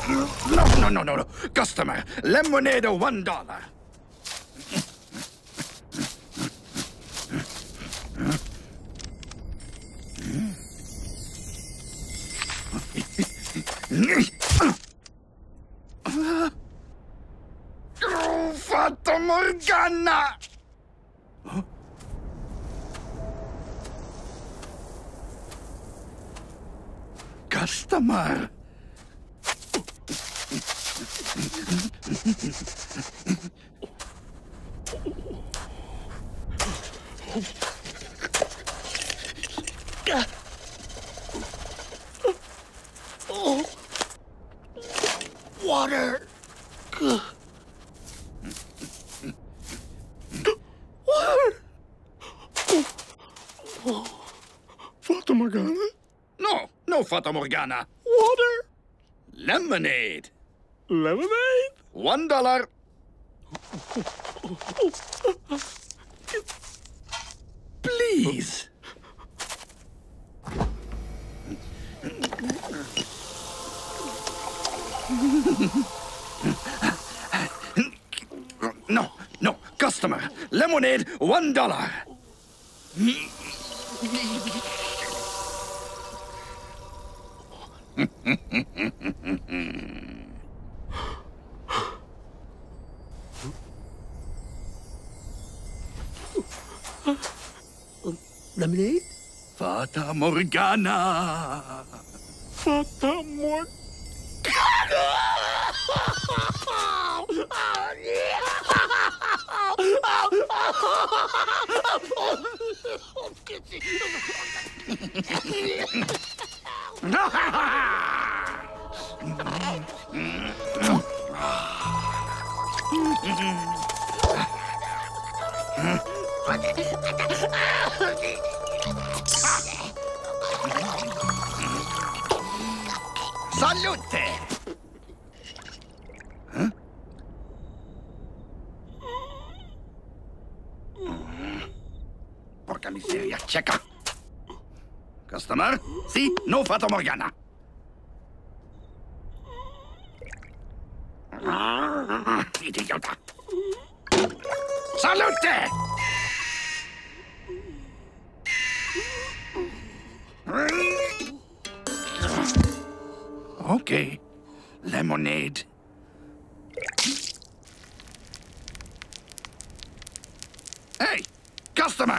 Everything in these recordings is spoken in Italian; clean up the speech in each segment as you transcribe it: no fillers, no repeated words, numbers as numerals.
No. Customer, lemonade $1. Fata Morgana! Customer! Water! Water! Fata Morgana? No Fata Morgana. Water? Lemonade. Lemonade? $1. Please. No, customer. Lemonade $1. Lemonade? Fata Morgana. Fata Morgana! Salute! Huh? Porca miseria, checa. Customer? Sì, no Fata Morgana. Idiota. Salute! Okay. Lemonade. Hey, customer!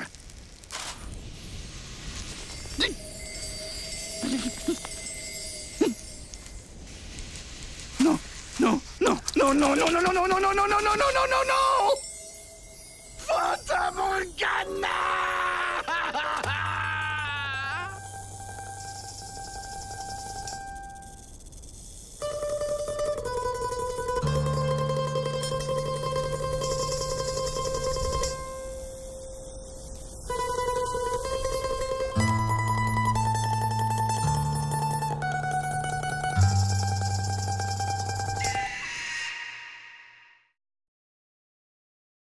No! Fata Morgana!